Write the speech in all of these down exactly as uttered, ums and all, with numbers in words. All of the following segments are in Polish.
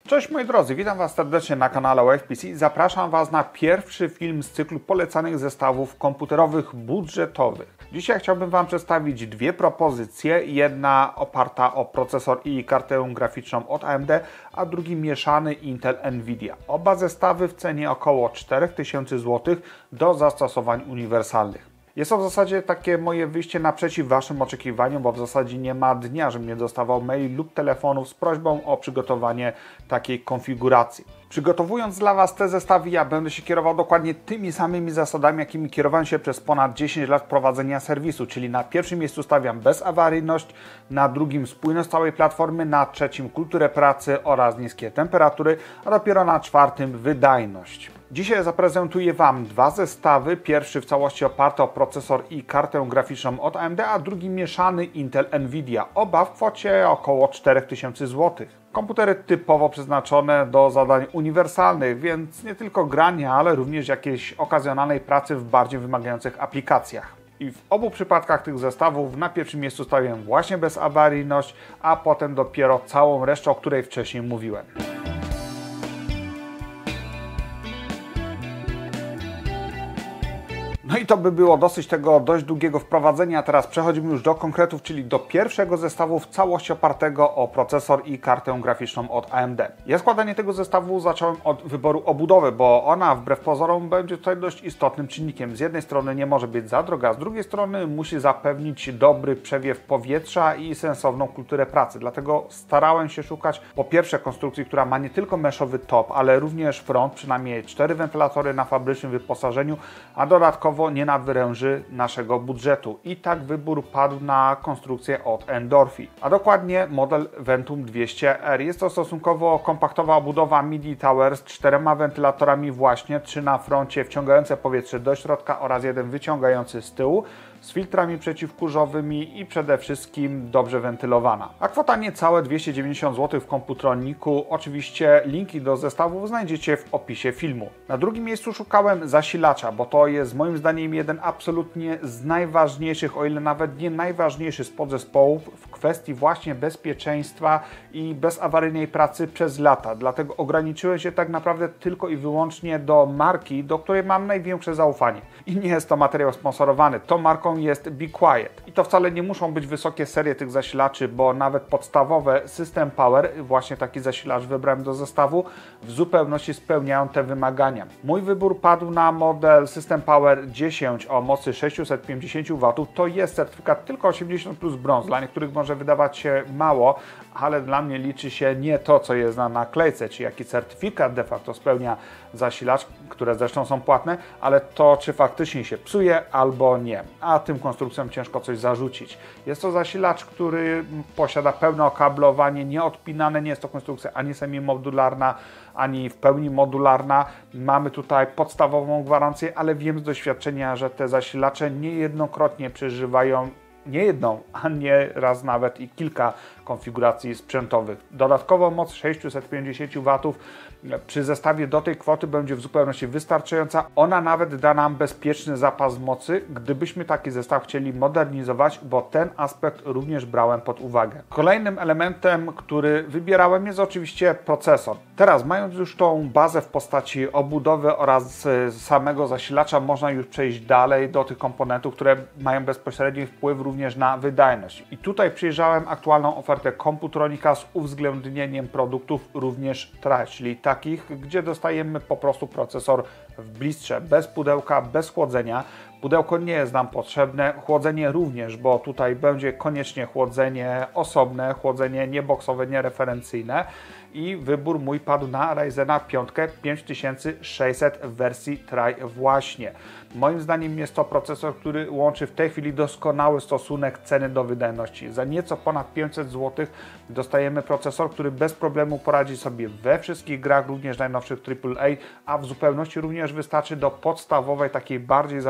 Cześć moi drodzy, witam Was serdecznie na kanale O F P C. Zapraszam Was na pierwszy film z cyklu polecanych zestawów komputerowych budżetowych. Dzisiaj chciałbym Wam przedstawić dwie propozycje. Jedna oparta o procesor i kartę graficzną od A M D, a drugi mieszany Intel Nvidia. Oba zestawy w cenie około cztery tysiące złotych do zastosowań uniwersalnych. Jest to w zasadzie takie moje wyjście naprzeciw Waszym oczekiwaniom, bo w zasadzie nie ma dnia, żebym nie dostawał maili lub telefonów z prośbą o przygotowanie takiej konfiguracji. Przygotowując dla Was te zestawy, ja będę się kierował dokładnie tymi samymi zasadami, jakimi kierowałem się przez ponad dziesięć lat prowadzenia serwisu, czyli na pierwszym miejscu stawiam bezawaryjność, na drugim spójność całej platformy, na trzecim kulturę pracy oraz niskie temperatury, a dopiero na czwartym wydajność. Dzisiaj zaprezentuję Wam dwa zestawy, pierwszy w całości oparty o procesor i kartę graficzną od A M D, a drugi mieszany Intel Nvidia, oba w kwocie około cztery tysiące złotych. Komputery typowo przeznaczone do zadań uniwersalnych, więc nie tylko grania, ale również jakiejś okazjonalnej pracy w bardziej wymagających aplikacjach. I w obu przypadkach tych zestawów na pierwszym miejscu stawiam właśnie bezawaryjność, a potem dopiero całą resztę, o której wcześniej mówiłem. No i to by było dosyć tego dość długiego wprowadzenia. Teraz przechodzimy już do konkretów, czyli do pierwszego zestawu w całości opartego o procesor i kartę graficzną od A M D. Ja składanie tego zestawu zacząłem od wyboru obudowy, bo ona wbrew pozorom będzie tutaj dość istotnym czynnikiem. Z jednej strony nie może być za droga, z drugiej strony musi zapewnić dobry przewiew powietrza i sensowną kulturę pracy. Dlatego starałem się szukać po pierwsze konstrukcji, która ma nie tylko meszowy top, ale również front, przynajmniej cztery wentylatory na fabrycznym wyposażeniu, a dodatkowo nie nadwyręży naszego budżetu. I tak wybór padł na konstrukcję od Endorphi, a dokładnie model Ventum dwieście R. Jest to stosunkowo kompaktowa obudowa Midi Tower z czterema wentylatorami właśnie, trzy na froncie wciągające powietrze do środka oraz jeden wyciągający z tyłu, z filtrami przeciwkurzowymi i przede wszystkim dobrze wentylowana. A kwota niecałe dwieście dziewięćdziesiąt złotych w Komputroniku. Oczywiście linki do zestawów znajdziecie w opisie filmu. Na drugim miejscu szukałem zasilacza, bo to jest moim zdaniem jeden absolutnie z najważniejszych, o ile nawet nie najważniejszy z podzespołów w kwestii właśnie bezpieczeństwa i bezawaryjnej pracy przez lata. Dlatego ograniczyłem się tak naprawdę tylko i wyłącznie do marki, do której mam największe zaufanie. I nie jest to materiał sponsorowany. Tą marką jest Be Quiet. I to wcale nie muszą być wysokie serie tych zasilaczy, bo nawet podstawowe System Power, właśnie taki zasilacz wybrałem do zestawu, w zupełności spełniają te wymagania. Mój wybór padł na model System Power dziesięć o mocy sześćset pięćdziesiąt watów. To jest certyfikat tylko osiemdziesiąt plus brąz. Dla niektórych może wydawać się mało, ale dla mnie liczy się nie to, co jest na naklejce, czy jaki certyfikat de facto spełnia zasilacz, które zresztą są płatne, ale to, czy faktycznie się psuje albo nie. A tym konstrukcjom ciężko coś zarzucić. Jest to zasilacz, który posiada pełne okablowanie, nieodpinane, nie jest to konstrukcja ani semi-modularna, ani w pełni modularna. Mamy tutaj podstawową gwarancję, ale wiem z doświadczenia, że te zasilacze niejednokrotnie przeżywają nie jedną, a nie raz nawet i kilka konfiguracji sprzętowych. Dodatkowo moc sześćset pięćdziesiąt watów przy zestawie do tej kwoty będzie w zupełności wystarczająca. Ona nawet da nam bezpieczny zapas mocy, gdybyśmy taki zestaw chcieli modernizować, bo ten aspekt również brałem pod uwagę. Kolejnym elementem, który wybierałem, jest oczywiście procesor. Teraz, mając już tą bazę w postaci obudowy oraz samego zasilacza, można już przejść dalej do tych komponentów, które mają bezpośredni wpływ również na wydajność. I tutaj przyjrzałem aktualną ofertę Komputronika z uwzględnieniem produktów również Tri, czyli takich, gdzie dostajemy po prostu procesor w blistrze, bez pudełka, bez chłodzenia. Pudełko nie jest nam potrzebne, chłodzenie również, bo tutaj będzie koniecznie chłodzenie osobne, chłodzenie nie boksowe, nie referencyjne. I wybór mój padł na Ryzena pięć pięć tysięcy sześćset w wersji Tri właśnie. Moim zdaniem jest to procesor, który łączy w tej chwili doskonały stosunek ceny do wydajności. Za nieco ponad pięćset złotych dostajemy procesor, który bez problemu poradzi sobie we wszystkich grach, również najnowszych triple A, a w zupełności również wystarczy do podstawowej, takiej bardziej zaawansowanej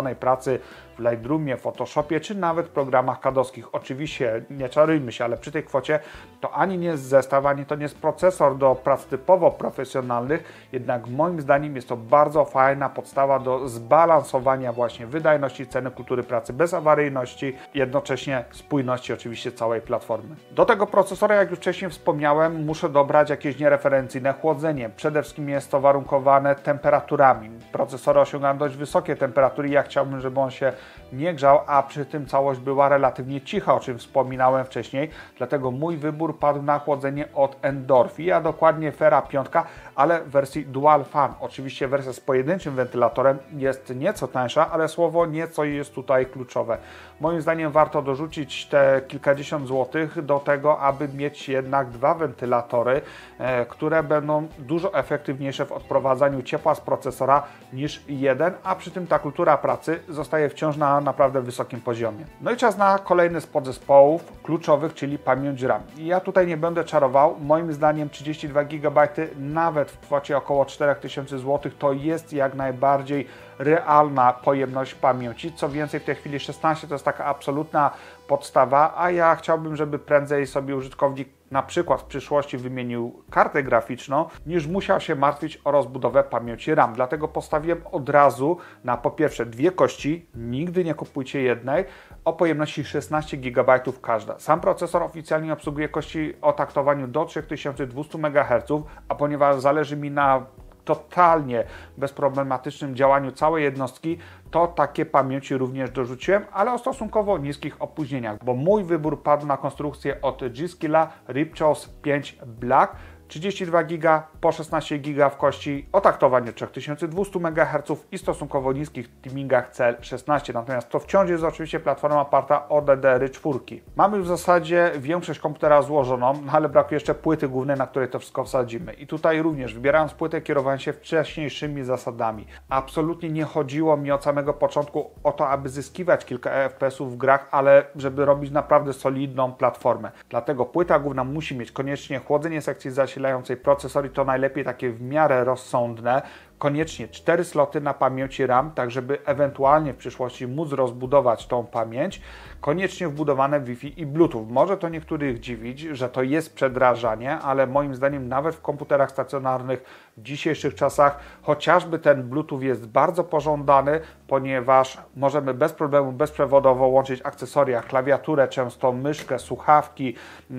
zaawansowanej pracy w Lightroomie, Photoshopie, czy nawet programach kadowskich. Oczywiście, nie czarujmy się, ale przy tej kwocie to ani nie jest zestaw, ani to nie jest procesor do prac typowo profesjonalnych, jednak moim zdaniem jest to bardzo fajna podstawa do zbalansowania właśnie wydajności, ceny, kultury pracy bez awaryjności, jednocześnie spójności oczywiście całej platformy. Do tego procesora, jak już wcześniej wspomniałem, muszę dobrać jakieś niereferencyjne chłodzenie. Przede wszystkim jest to warunkowane temperaturami. Procesory osiągają dość wysokie temperatury i ja chciałbym, żeby on się nie grzał, a przy tym całość była relatywnie cicha, o czym wspominałem wcześniej, dlatego mój wybór padł na chłodzenie od Endorphi, a dokładnie Fera pięć, ale w wersji Dual Fan. Oczywiście wersja z pojedynczym wentylatorem jest nieco tańsza, ale słowo nieco jest tutaj kluczowe. Moim zdaniem warto dorzucić te kilkadziesiąt złotych do tego, aby mieć jednak dwa wentylatory, e, które będą dużo efektywniejsze w odprowadzaniu ciepła z procesora niż jeden, a przy tym ta kultura pracy zostaje wciąż na naprawdę wysokim poziomie. No i czas na kolejny z podzespołów kluczowych, czyli pamięć RAM. I ja tutaj nie będę czarował, moim zdaniem trzydzieści dwa gigabajty nawet w kwocie około cztery tysiące złotych to jest jak najbardziej realna pojemność pamięci. Co więcej, w tej chwili szesnaście to jest taka absolutna podstawa, a ja chciałbym, żeby prędzej sobie użytkownik na przykład w przyszłości wymienił kartę graficzną, niż musiał się martwić o rozbudowę pamięci RAM. Dlatego postawiłem od razu na po pierwsze dwie kości, nigdy nie kupujcie jednej, o pojemności szesnaście gigabajtów każda. Sam procesor oficjalnie obsługuje kości o taktowaniu do trzy tysiące dwieście megaherców, a ponieważ zależy mi na totalnie bezproblematycznym działaniu całej jednostki, to takie pamięci również dorzuciłem, ale o stosunkowo niskich opóźnieniach, bo mój wybór padł na konstrukcję od G-Skilla Ripchos pięć Black, trzydzieści dwa giga po szesnaście giga w kości o taktowaniu trzy tysiące dwieście megaherców i stosunkowo niskich timingach C L szesnaście, natomiast to wciąż jest oczywiście platforma oparta o D D R cztery. Mamy w zasadzie większość komputera złożoną, ale brakuje jeszcze płyty głównej, na której to wszystko wsadzimy. I tutaj również, wybierając płytę, kierowałem się wcześniejszymi zasadami. Absolutnie nie chodziło mi od samego początku o to, aby zyskiwać kilka F P S-ów w grach, ale żeby robić naprawdę solidną platformę. Dlatego płyta główna musi mieć koniecznie chłodzenie sekcji zasilającej, procesor i to najlepiej takie w miarę rozsądne, koniecznie cztery sloty na pamięci RAM, tak żeby ewentualnie w przyszłości móc rozbudować tą pamięć, koniecznie wbudowane Wi-Fi i Bluetooth. Może to niektórych dziwić, że to jest przedrażanie, ale moim zdaniem nawet w komputerach stacjonarnych w dzisiejszych czasach chociażby ten Bluetooth jest bardzo pożądany, ponieważ możemy bez problemu bezprzewodowo łączyć akcesoria, klawiaturę, często myszkę, słuchawki,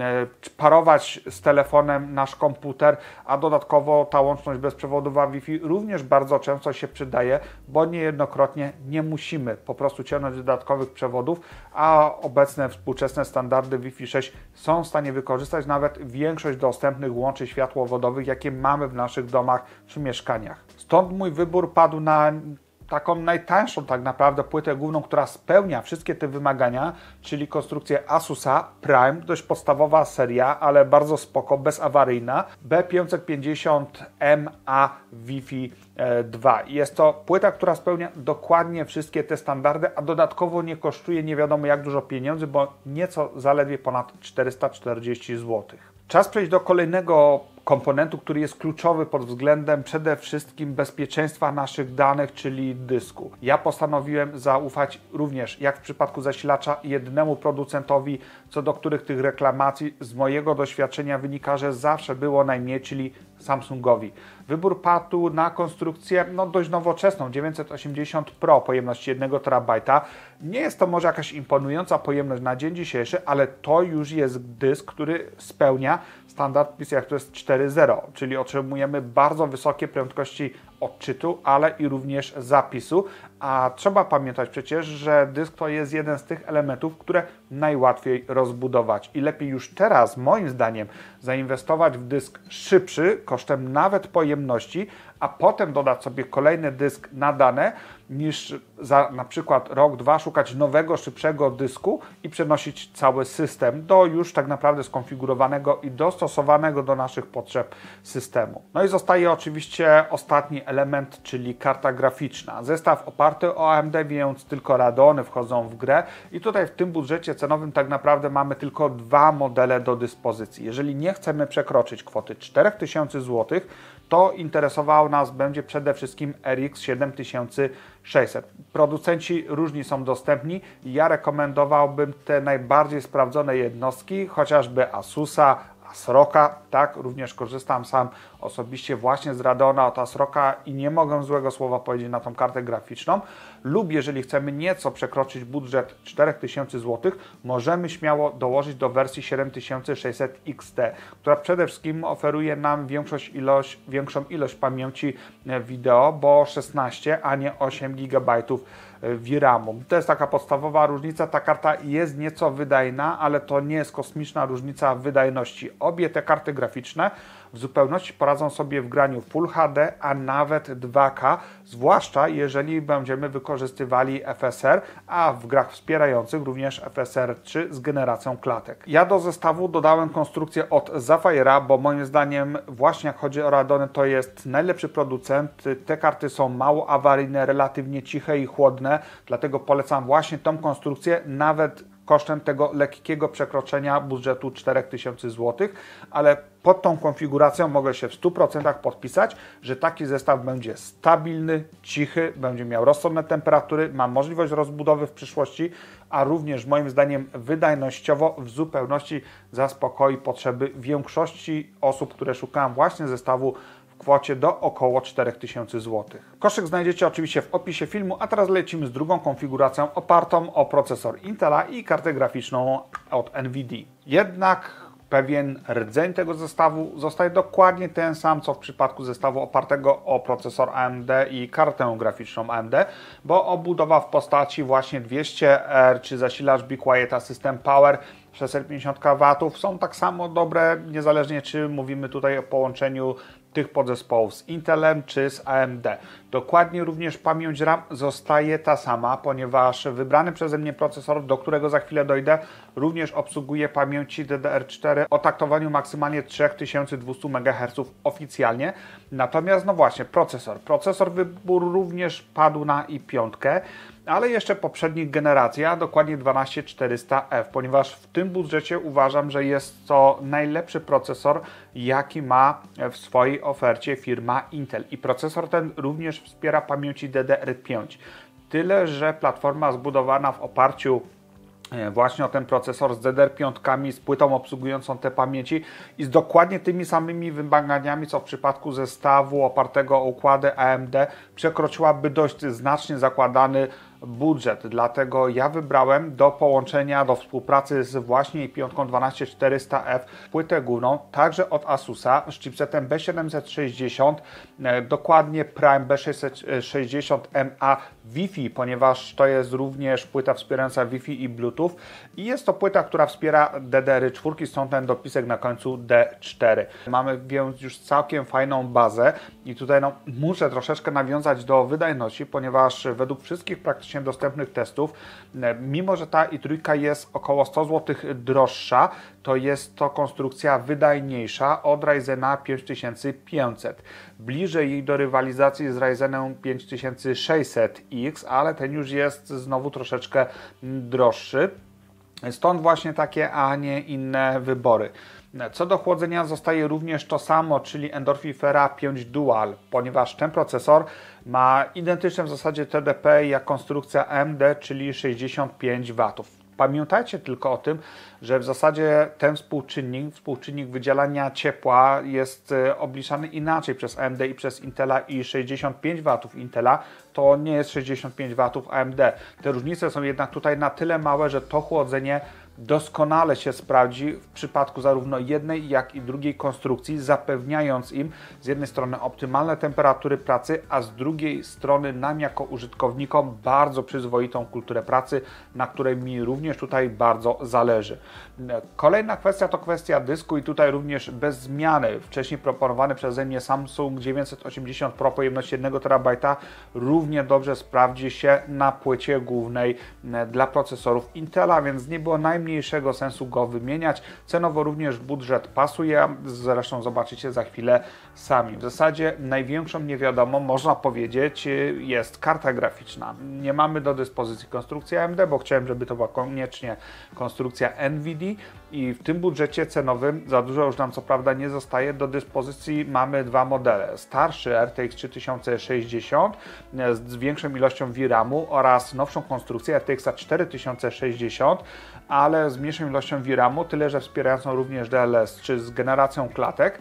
parować z telefonem nasz komputer, a dodatkowo ta łączność bezprzewodowa Wi-Fi również bardzo często się przydaje, bo niejednokrotnie nie musimy po prostu ciągnąć dodatkowych przewodów, a obecne współczesne standardy Wi-Fi sześć są w stanie wykorzystać nawet większość dostępnych łączy światłowodowych, jakie mamy w naszych domach czy mieszkaniach. Stąd mój wybór padł na taką najtańszą tak naprawdę płytę główną, która spełnia wszystkie te wymagania, czyli konstrukcję Asusa Prime, dość podstawowa seria, ale bardzo spoko, bezawaryjna, B pięćset pięćdziesiąt M A Wi-Fi dwa. Jest to płyta, która spełnia dokładnie wszystkie te standardy, a dodatkowo nie kosztuje nie wiadomo jak dużo pieniędzy, bo nieco zaledwie ponad czterysta czterdzieści złotych. Czas przejść do kolejnego komponentu, który jest kluczowy pod względem przede wszystkim bezpieczeństwa naszych danych, czyli dysku. Ja postanowiłem zaufać również, jak w przypadku zasilacza, jednemu producentowi, co do których tych reklamacji z mojego doświadczenia wynika, że zawsze było najmniej, czyli Samsungowi. Wybór padł na konstrukcję no, dość nowoczesną, dziewięćset osiemdziesiąt Pro, pojemność jednego terabajta. Nie jest to może jakaś imponująca pojemność na dzień dzisiejszy, ale to już jest dysk, który spełnia standard P C I, to jest cztery zero, czyli otrzymujemy bardzo wysokie prędkości odczytu, ale i również zapisu, a trzeba pamiętać przecież, że dysk to jest jeden z tych elementów, które najłatwiej rozbudować i lepiej już teraz, moim zdaniem, zainwestować w dysk szybszy, kosztem nawet pojemności, a potem dodać sobie kolejny dysk na dane, niż za na przykład rok, dwa szukać nowego, szybszego dysku i przenosić cały system do już tak naprawdę skonfigurowanego i dostosowanego do naszych potrzeb systemu. No i zostaje oczywiście ostatni element, element, czyli karta graficzna. Zestaw oparty o A M D, więc tylko Radeony wchodzą w grę i tutaj w tym budżecie cenowym tak naprawdę mamy tylko dwa modele do dyspozycji. Jeżeli nie chcemy przekroczyć kwoty cztery tysiące złotych, to interesował nas będzie przede wszystkim R X siedem tysięcy sześćset. Producenci różni są dostępni. Ja rekomendowałbym te najbardziej sprawdzone jednostki, chociażby Asusa, ASRock'a, tak, również korzystam sam osobiście właśnie z Radeona od ASRock'a i nie mogę złego słowa powiedzieć na tą kartę graficzną. Lub jeżeli chcemy nieco przekroczyć budżet cztery tysiące złotych, możemy śmiało dołożyć do wersji siedem tysięcy sześćset X T, która przede wszystkim oferuje nam większość ilość, większą ilość pamięci wideo, bo szesnaście, a nie osiem gigabajtów V RAMu. To jest taka podstawowa różnica. Ta karta jest nieco wydajna, ale to nie jest kosmiczna różnica wydajności. Obie te karty graficzne w zupełności poradzą sobie w graniu Full H D, a nawet dwa K, zwłaszcza jeżeli będziemy wykorzystywali F S R, a w grach wspierających również F S R trzy z generacją klatek. Ja do zestawu dodałem konstrukcję od Zafire'a, bo moim zdaniem właśnie jak chodzi o Radeony, to jest najlepszy producent. Te karty są mało awaryjne, relatywnie ciche i chłodne, dlatego polecam właśnie tą konstrukcję, nawet kosztem tego lekkiego przekroczenia budżetu cztery tysiące złotych, ale pod tą konfiguracją mogę się w stu procentach podpisać, że taki zestaw będzie stabilny, cichy, będzie miał rozsądne temperatury, ma możliwość rozbudowy w przyszłości, a również moim zdaniem wydajnościowo w zupełności zaspokoi potrzeby większości osób, które szukają właśnie zestawu w kwocie do około cztery tysiące złotych. Koszyk znajdziecie oczywiście w opisie filmu, a teraz lecimy z drugą konfiguracją opartą o procesor Intela i kartę graficzną od Nvidia. Jednak pewien rdzeń tego zestawu zostaje dokładnie ten sam, co w przypadku zestawu opartego o procesor A M D i kartę graficzną A M D, bo obudowa w postaci właśnie dwieście R czy zasilacz Be Quiet System Power sześćset pięćdziesiąt watów są tak samo dobre, niezależnie czy mówimy tutaj o połączeniu tych podzespołów z Intelem czy z A M D. Dokładnie również pamięć RAM zostaje ta sama, ponieważ wybrany przeze mnie procesor, do którego za chwilę dojdę, również obsługuje pamięci D D R cztery o taktowaniu maksymalnie trzy tysiące dwieście megaherców oficjalnie. Natomiast no właśnie, procesor. Procesor wybór również padł na i pięć, ale jeszcze poprzednich generacji, a dokładnie dwanaście czterysta F, ponieważ w tym budżecie uważam, że jest to najlepszy procesor, jaki ma w swojej ofercie firma Intel. I procesor ten również wspiera pamięci D D R pięć. Tyle, że platforma zbudowana w oparciu właśnie o ten procesor z D D R pięć, z płytą obsługującą te pamięci i z dokładnie tymi samymi wymaganiami, co w przypadku zestawu opartego o układy A M D, przekroczyłaby dość znacznie zakładany budżet. Dlatego ja wybrałem do połączenia, do współpracy z właśnie piątką dwanaście czterysta F płytę główną, także od Asusa z chipsetem B siedemset sześćdziesiąt, dokładnie Prime B sześćset sześćdziesiąt M A Wi-Fi, ponieważ to jest również płyta wspierająca Wi-Fi i Bluetooth i jest to płyta, która wspiera D D R cztery, stąd ten dopisek na końcu D cztery. Mamy więc już całkiem fajną bazę i tutaj no, muszę troszeczkę nawiązać do wydajności, ponieważ według wszystkich praktycznie dostępnych testów, mimo że ta i trójka jest około sto złotych droższa, to jest to konstrukcja wydajniejsza od Ryzena pięć tysięcy pięćset. Bliżej jej do rywalizacji z Ryzenem pięć tysięcy sześćset X, ale ten już jest znowu troszeczkę droższy. Stąd właśnie takie, a nie inne wybory. Co do chłodzenia zostaje również to samo, czyli Endorphifera pięć Dual, ponieważ ten procesor ma identyczne w zasadzie T D P jak konstrukcja A M D, czyli sześćdziesiąt pięć watów. Pamiętajcie tylko o tym, że w zasadzie ten współczynnik, współczynnik wydzielania ciepła jest obliczany inaczej przez A M D i przez Intela i sześćdziesiąt pięć watów Intela to nie jest sześćdziesiąt pięć watów A M D. Te różnice są jednak tutaj na tyle małe, że to chłodzenie doskonale się sprawdzi w przypadku zarówno jednej, jak i drugiej konstrukcji, zapewniając im z jednej strony optymalne temperatury pracy, a z drugiej strony nam jako użytkownikom bardzo przyzwoitą kulturę pracy, na której mi również tutaj bardzo zależy. Kolejna kwestia to kwestia dysku i tutaj również bez zmiany. Wcześniej proponowany przeze mnie Samsung dziewięćset osiemdziesiąt Pro pojemności jeden terabajta równie dobrze sprawdzi się na płycie głównej dla procesorów Intela, więc nie było najmniej najmniejszego sensu go wymieniać. Cenowo również budżet pasuje, zresztą zobaczycie za chwilę sami. W zasadzie największą niewiadomą, można powiedzieć, jest karta graficzna. Nie mamy do dyspozycji konstrukcji A M D, bo chciałem, żeby to była koniecznie konstrukcja Nvidia i w tym budżecie cenowym za dużo już nam co prawda nie zostaje. Do dyspozycji mamy dwa modele. Starszy R T X trzy tysiące sześćdziesiąt z większą ilością V ramu oraz nowszą konstrukcję R T X cztery tysiące sześćdziesiąt, ale z mniejszą ilością V ramu, tyle że wspierającą również D L S czy z generacją klatek.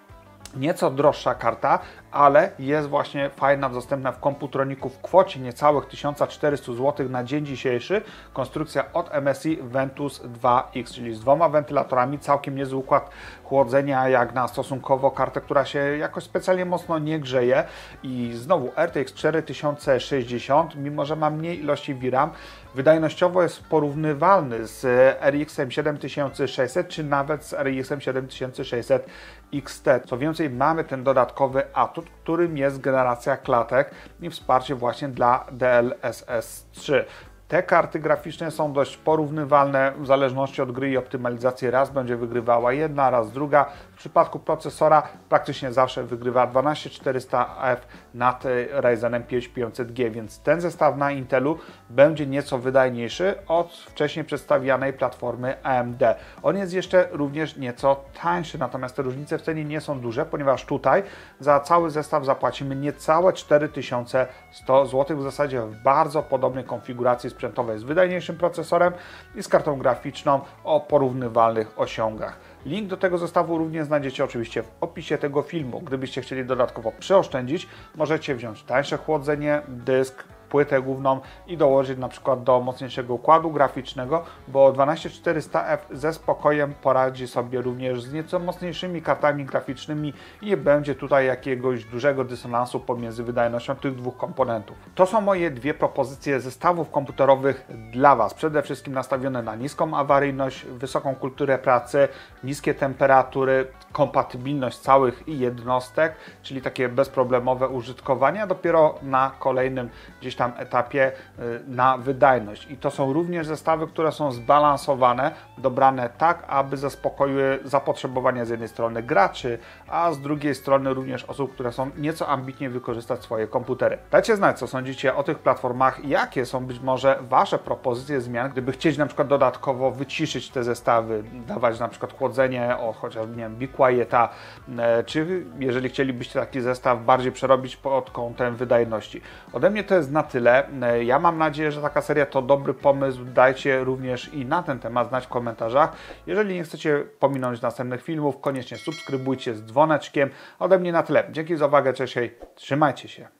Nieco droższa karta, ale jest właśnie fajna, dostępna w Komputroniku w kwocie niecałych tysiąc czterysta złotych na dzień dzisiejszy. Konstrukcja od M S I Ventus dwa X, czyli z dwoma wentylatorami, całkiem niezły układ chłodzenia jak na stosunkowo kartę, która się jakoś specjalnie mocno nie grzeje. I znowu R T X cztery tysiące sześćdziesiąt, mimo że ma mniej ilości V RAM, wydajnościowo jest porównywalny z R X siedem tysięcy sześćset czy nawet z R X siedem tysięcy sześćset X T. Co więcej, mamy ten dodatkowy atut, którym jest generacja klatek i wsparcie właśnie dla D L S S trzy. Te karty graficzne są dość porównywalne w zależności od gry i optymalizacji. Raz będzie wygrywała jedna, raz druga. W przypadku procesora praktycznie zawsze wygrywa dwanaście tysięcy czterysta F nad Ryzenem pięć pięćset G, więc ten zestaw na Intelu będzie nieco wydajniejszy od wcześniej przedstawianej platformy A M D. On jest jeszcze również nieco tańszy, natomiast te różnice w cenie nie są duże, ponieważ tutaj za cały zestaw zapłacimy niecałe cztery tysiące sto złotych, w zasadzie w bardzo podobnej konfiguracji sprzętowej z wydajniejszym procesorem i z kartą graficzną o porównywalnych osiągach. Link do tego zestawu również znajdziecie oczywiście w opisie tego filmu. Gdybyście chcieli dodatkowo przeoszczędzić, możecie wziąć tańsze chłodzenie, dysk, płytę główną i dołożyć na przykład do mocniejszego układu graficznego, bo dwanaście tysięcy czterysta F ze spokojem poradzi sobie również z nieco mocniejszymi kartami graficznymi i nie będzie tutaj jakiegoś dużego dysonansu pomiędzy wydajnością tych dwóch komponentów. To są moje dwie propozycje zestawów komputerowych dla Was. Przede wszystkim nastawione na niską awaryjność, wysoką kulturę pracy, niskie temperatury, kompatybilność całych i jednostek, czyli takie bezproblemowe użytkowanie, a dopiero na kolejnym gdzieś tam etapie na wydajność. I to są również zestawy, które są zbalansowane, dobrane tak, aby zaspokoiły zapotrzebowania z jednej strony graczy, a z drugiej strony również osób, które są nieco ambitnie wykorzystać swoje komputery. Dajcie znać, co sądzicie o tych platformach, jakie są być może Wasze propozycje zmian, gdyby chcieć na przykład dodatkowo wyciszyć te zestawy, dawać na przykład chłodzenie od chociażby, nie wiem, Be Quieta, czy jeżeli chcielibyście taki zestaw bardziej przerobić pod kątem wydajności. Ode mnie to jest na tyle. Ja mam nadzieję, że taka seria to dobry pomysł. Dajcie również i na ten temat znać w komentarzach. Jeżeli nie chcecie pominąć następnych filmów, koniecznie subskrybujcie z dzwoneczkiem. Ode mnie na tyle. Dzięki za uwagę, cześć, hej, trzymajcie się.